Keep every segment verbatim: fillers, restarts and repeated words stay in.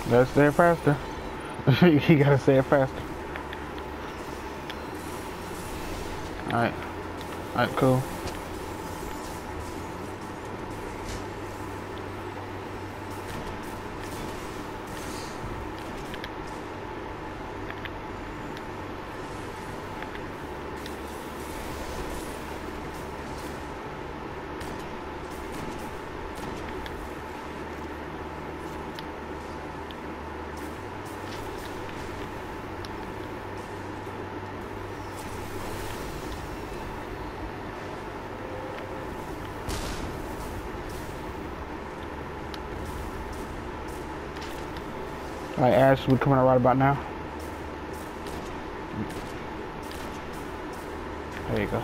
Let's say it faster. You gotta say it faster. Alright. Alright, cool. Alright, Ash, we coming out right about now. There you go.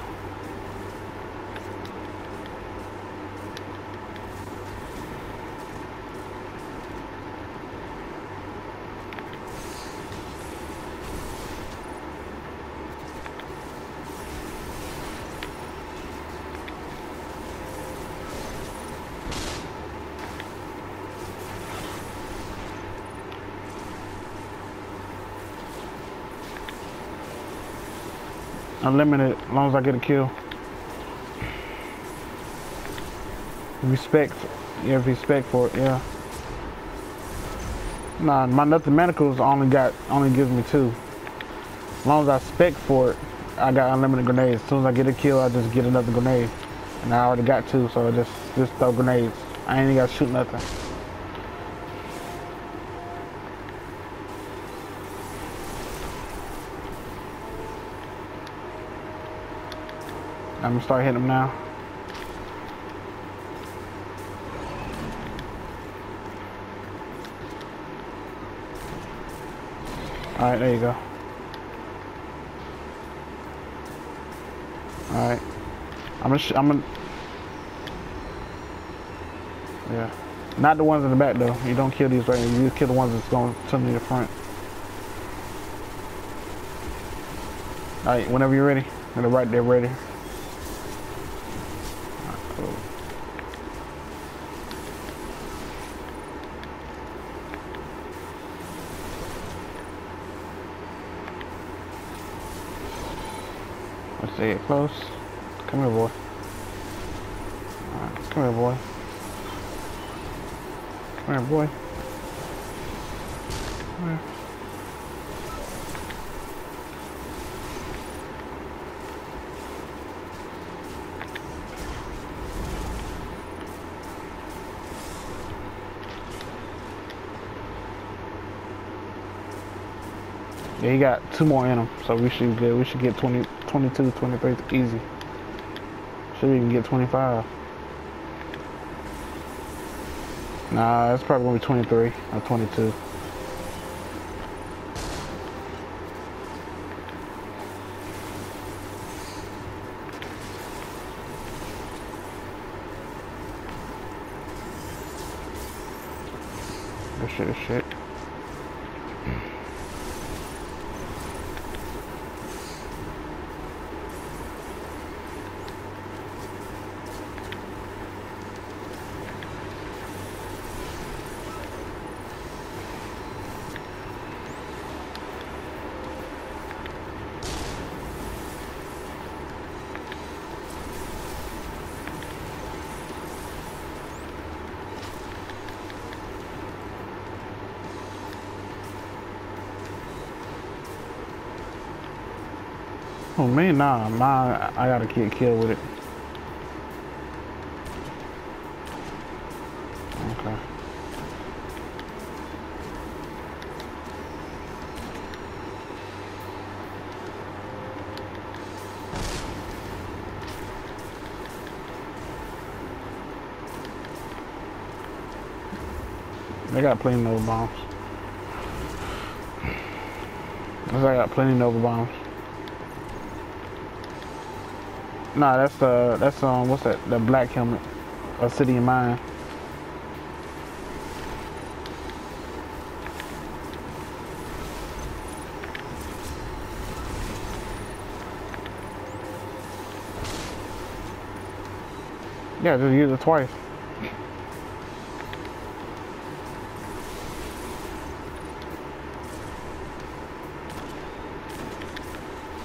Unlimited, as long as I get a kill. Respect, yeah, respect for it, yeah. Nah, my nothing manacles only got, only gives me two. As long as I spec for it, I got unlimited grenades. As soon as I get a kill, I just get another grenade. And I already got two, so I just, just throw grenades. I ain't even gotta shoot nothing. I'm gonna start hitting them now. Alright, there you go. Alright. I'm gonna, sh I'm gonna... Yeah. Not the ones in the back though. You don't kill these right here. You just kill the ones that's going to me in the front. Alright, whenever you're ready. And they're right there ready. Cool. Let's see it close. Come here, boy. Alright, come here, boy. Come here, boy. Come here. Yeah, he got two more in him, so we should be good. We should get twenty, twenty-two, twenty-three easy. Should even get twenty-five. Nah, it's probably gonna be twenty-three or twenty-two. This shit is shit. Oh man, nah, nah, I gotta get killed with it. Okay. They got plenty of Nova bombs. I got plenty of Nova bombs. Nah, that's uh, that's um, what's that? The black helmet, Obsidian Mine. Yeah, just use it twice.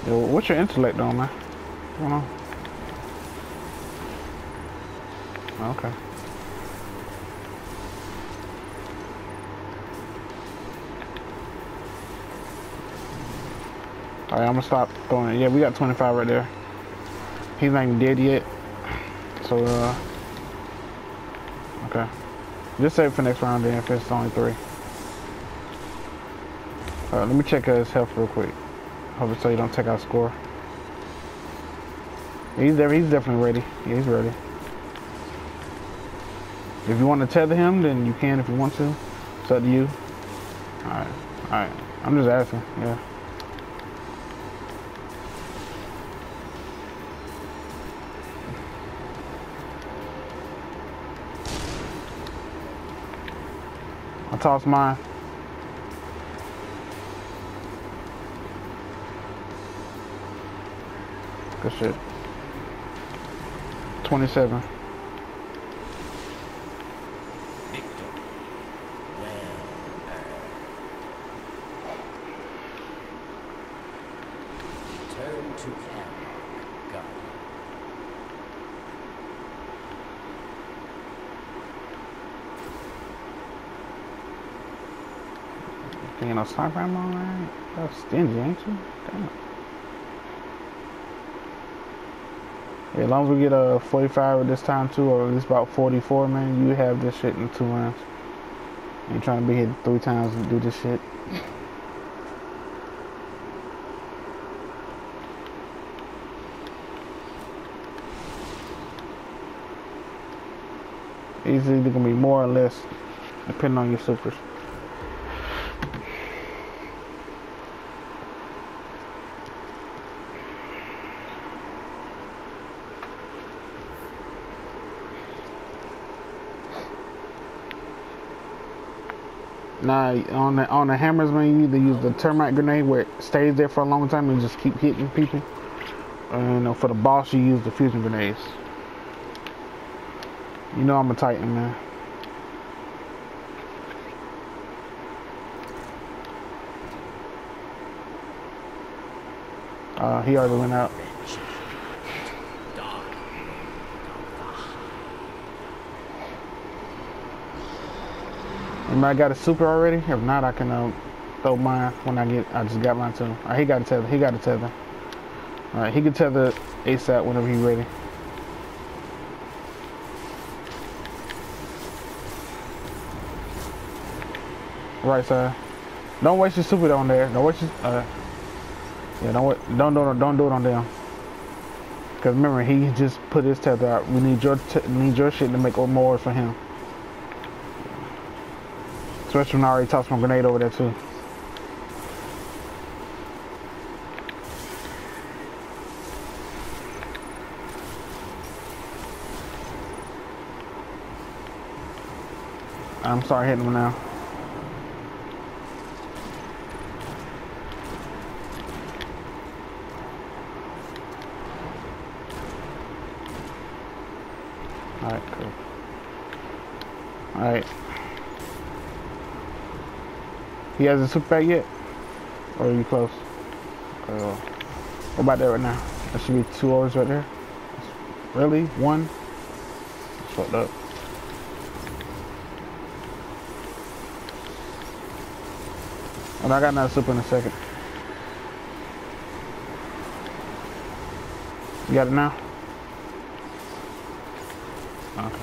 Yo, what's your intellect on, man? What's going on? Okay. Alright, I'm gonna stop throwing it. Yeah, we got twenty-five right there. He's not even dead yet. So, uh... okay. Just save it for next round then if it's only three. Alright, let me check his health real quick. Hope it so you don't take out score. He's there, he's definitely ready. Yeah, he's ready. If you want to tether him, then you can if you want to. It's up to you. Alright, alright. I'm just asking, yeah. I'll toss mine. Good shit. twenty-seven. You know, sniper ammo, man. That's stingy, ain't you? Damn. Yeah, as long as we get a forty-five at this time too, or at least about forty-four, man, you have this shit in two rounds. Ain't trying to be hit three times and do this shit. It's either gonna be more or less, depending on your supers. Nah, on the on the hammers, man, you either use the termite grenade where it stays there for a long time and just keep hitting people. And for the boss, you use the fusion grenades. You know I'm a Titan, man. Uh, he already went out. Anybody got a super already? If not, I can uh, throw mine when I get. I just got mine too. Uh, he got a tether. He got a tether. All right, he can tether ASAP whenever he's ready. Right side. Don't waste your super on there. Don't waste your. Uh, yeah, don't don't do don't do it on them. Cause remember, he just put his tether out. We need your need your shit to make more for him. Especially when I already tossed my grenade over there too. I'm sorry hitting him now. Alright, cool. Alright. He hasn't super back yet? Or are you close? Okay, well, what about that right now? That should be two hours right there. Really? One? That's fucked up. And I got another super in a second. You got it now? Okay.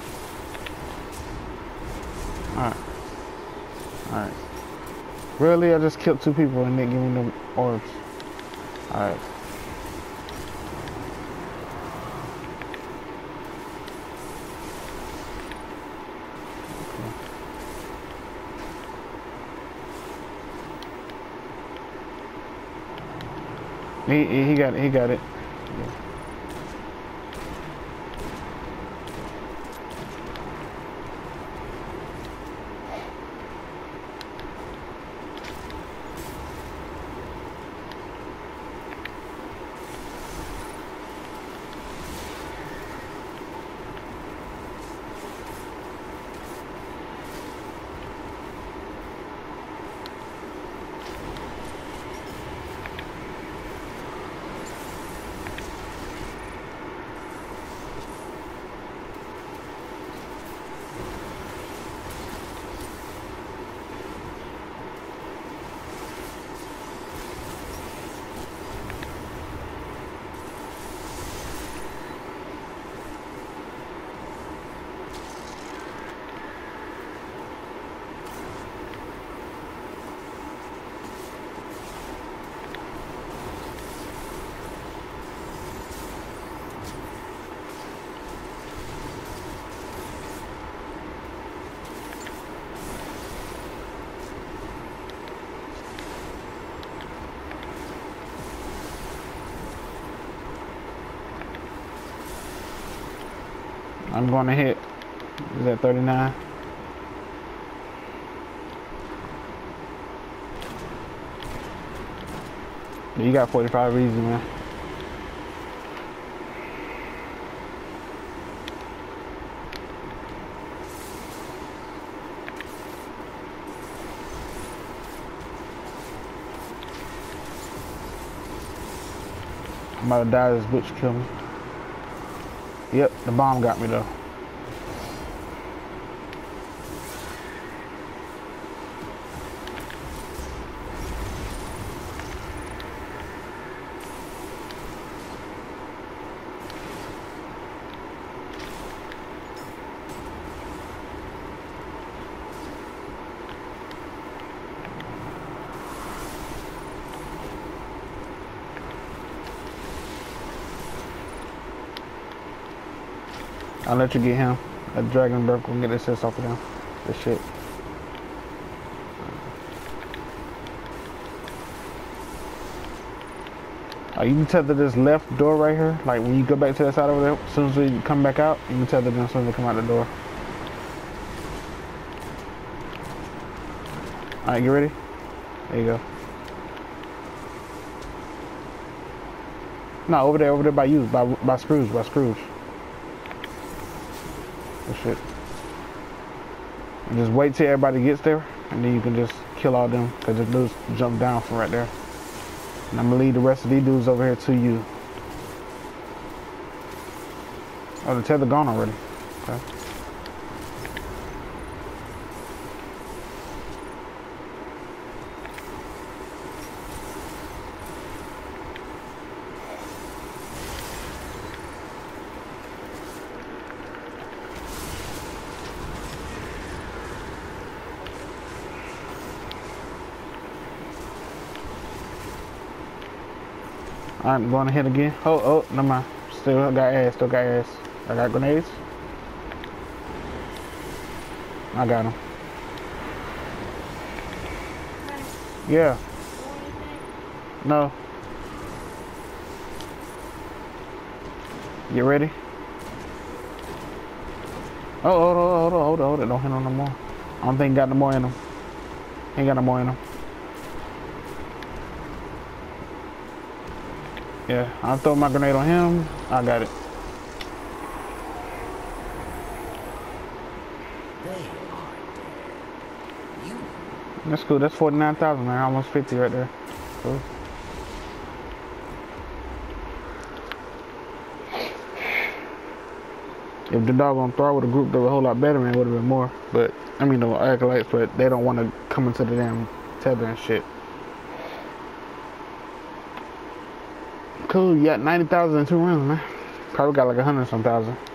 Alright. Alright. Really? I just killed two people and they give me them orbs. Alright. He, he got it. He got it. Yeah. I'm going to hit. Is that thirty-nine? You got forty-five easy, man. I'm about to die. This bitch kill me. Yep, the bomb got me though. I'll let you get him. That dragon bird will get this ass off of him. This shit. Uh, you can tether this left door right here. Like when you go back to that side over there, as soon as you come back out, you can tether them as soon as they come out the door. Alright, you ready? There you go. No, over there, over there by you, by by Scrooge, by Scrooge. Good shit. And just wait till everybody gets there, and then you can just kill all them, because the dudes jump down from right there. And I'm gonna leave the rest of these dudes over here to you. Oh, the tether gone already. Okay. I'm going to hit again. Oh, oh, never mind. Still got ass, still got ass. I got grenades. I got them. Yeah. No. You ready? Oh, hold on, hold on, hold on, hold on. Don't hit on no more. I don't think he got no more in him. Ain't got no more in him. Yeah, I'll throw my grenade on him. I got it. That's cool. That's forty-nine thousand, man. Almost fifty right there. Cool. If the dog on Thor with a group, they were a whole lot better, man. Would have been more. But, I mean, the acolytes, but they don't want to come into the damn tether and shit. Cool, you got ninety thousand in two rounds, man. Probably got like a hundred some thousand.